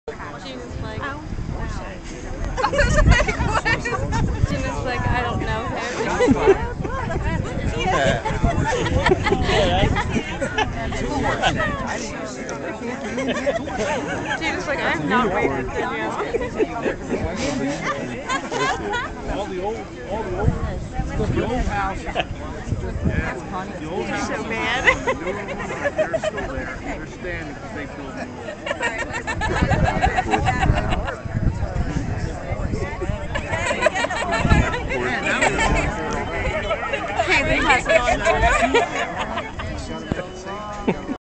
Gina's like, Oh. Gina's like, I don't know him. Gina's like, I'm not waiting for you. All the old houses. He's so mad. They're still there. They're standing because they built them.